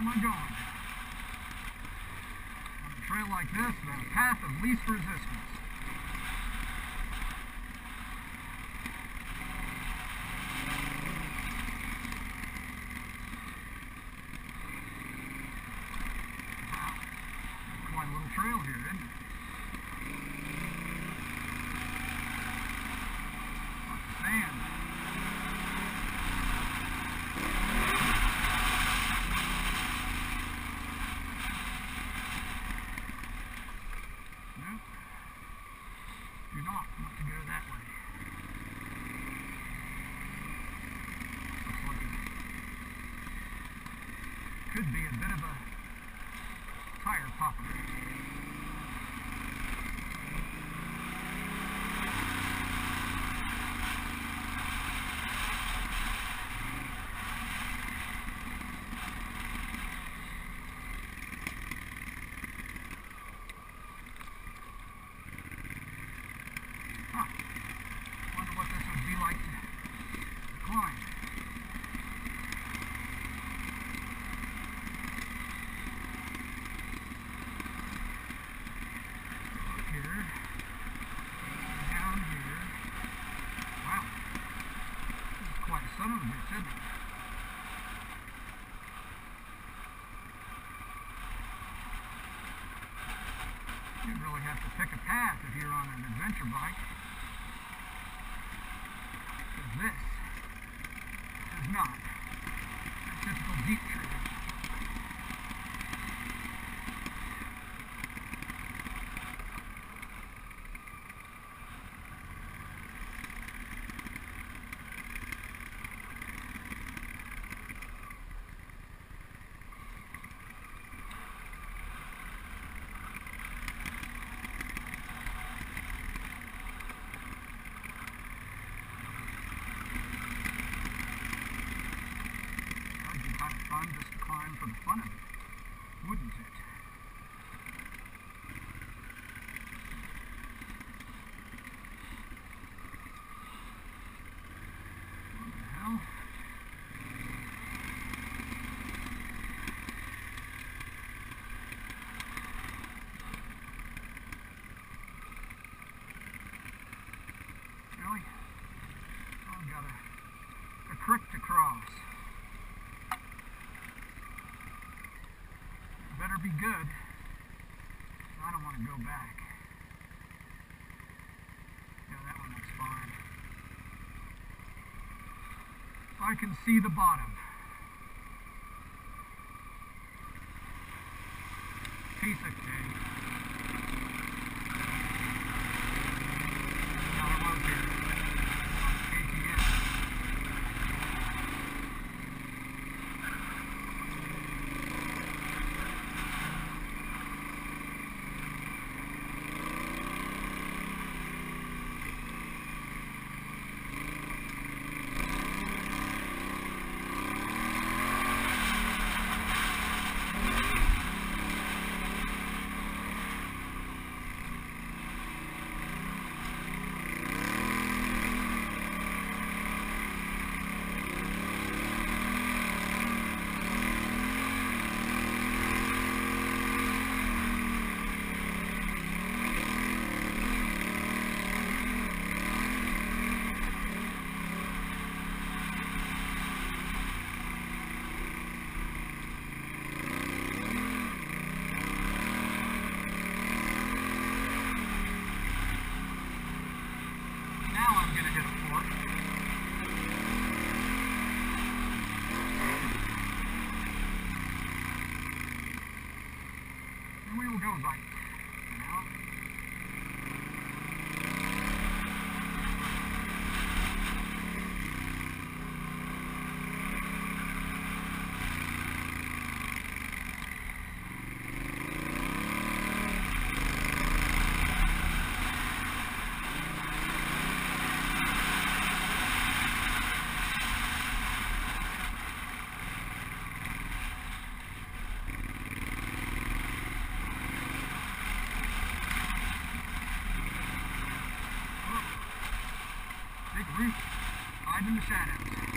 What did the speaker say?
am I going? On a trail like this, the path of least resistance. Wow, quite a little trail here, isn't it? Lots of sand. Do not want to go that way. Looks like it could be a bit of a tire popper. Wonder what this would be like to climb. Up here, down here. Wow, this is quite a son of a bitch, isn't it? You'd really have to pick a path if you're on an adventure bike. This is not a typical jeep trail. Fun just to climb for the fun of it, wouldn't it? What the hell? Really? I've got a creek to cross. Better be good. I don't want to go back. Yeah, that one looks fine. I can see the bottom. Piece of cake. Now I love here. Go right now. Big root, hide in the shadows.